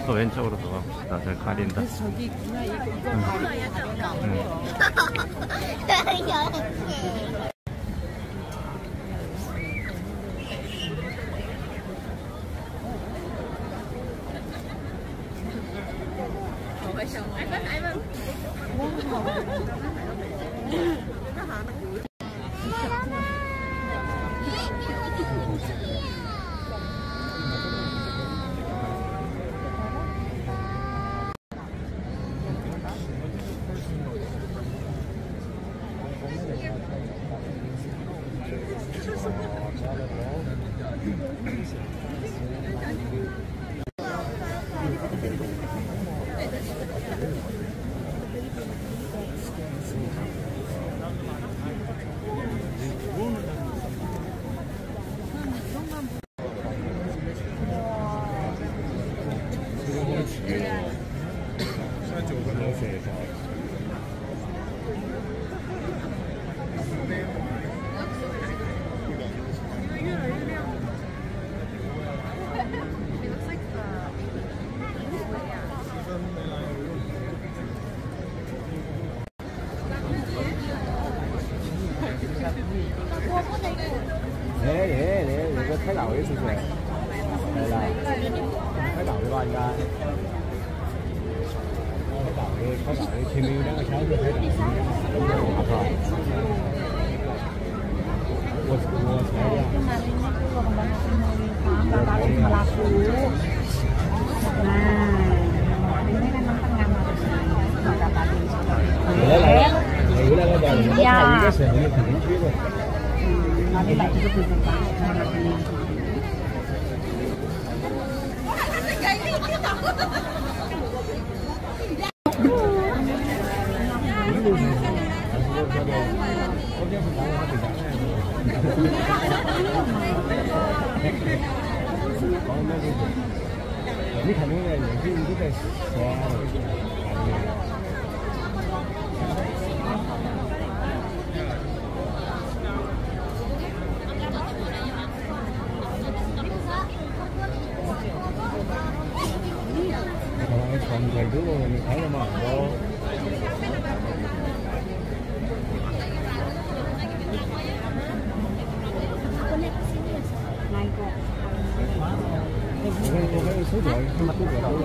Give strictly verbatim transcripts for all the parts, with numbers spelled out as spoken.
또 왼쪽으로 더 가봅시다. 저기 가린다. 그래서 저기 있구나. 이거 이거 가린다. 응. để để để để có thái đầu với tôi này là thái đầu cho anh ra thái đầu đi thái đầu đi thêm yêu đó cái cháu thái đầu rồi我我才呀来来来有那个的我们看一个省的肯定去的 nó đi lại thì cái từ từ 你肯定的，眼睛都在刷。 còn thầy chú mình thấy là mà có cái số điện nhưng mà số điện đâu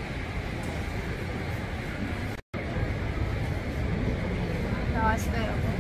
나왔어요.